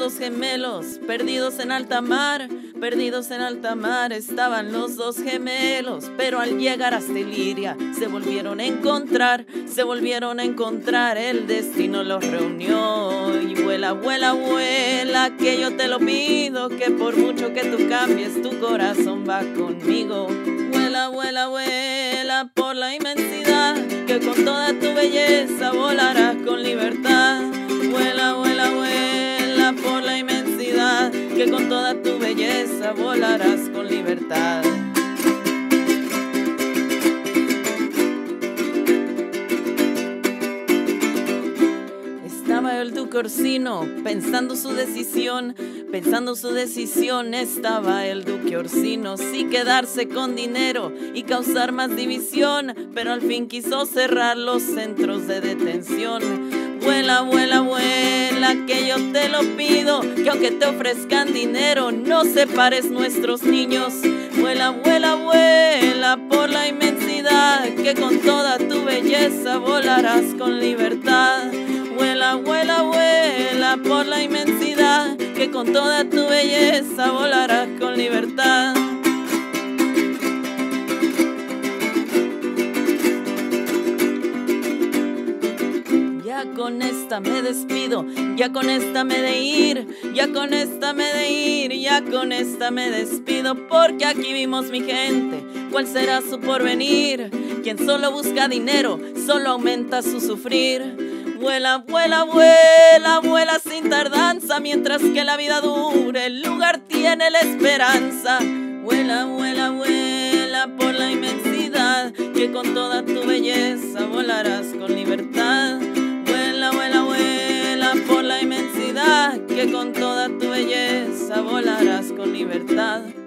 dos gemelos, perdidos en alta mar. Perdidos en alta mar estaban los dos gemelos, pero al llegar hasta Iliria se volvieron a encontrar, el destino los reunió. Y vuela, vuela, vuela, que yo te lo pido, que por mucho que tú cambies, tu corazón va conmigo. Vuela, vuela, vuela por la inmensidad, que con toda tu belleza volarás con libertad. Vuela, vuela, vuela por la inmensidad, que con toda tu belleza volarás con libertad. Estaba el duque Orsino pensando su decisión, estaba el duque Orsino, si quedarse con dinero y causar más división, pero al fin quiso cerrar los centros de detención. Vuela, vuela, vuela, que yo te lo pido, que aunque te ofrezcan dinero, no separes nuestros niños. Vuela, vuela, vuela por la inmensidad, que con toda tu belleza volarás con libertad. Vuela, vuela, vuela por la inmensidad, que con toda tu belleza volarás con libertad. Ya con esta me despido, ya con esta me de ir, ya con esta me de ir, ya con esta me despido, porque aquí vimos mi gente, ¿cuál será su porvenir? Quien solo busca dinero, solo aumenta su sufrir. Vuela, vuela, vuela, vuela sin tardanza, mientras que la vida dure, el lugar tiene la esperanza. Vuela, vuela, vuela por la inmensidad, que con toda tu belleza volarás con libertad. Vuela, vuela, vuela por la inmensidad, que con toda tu belleza volarás con libertad.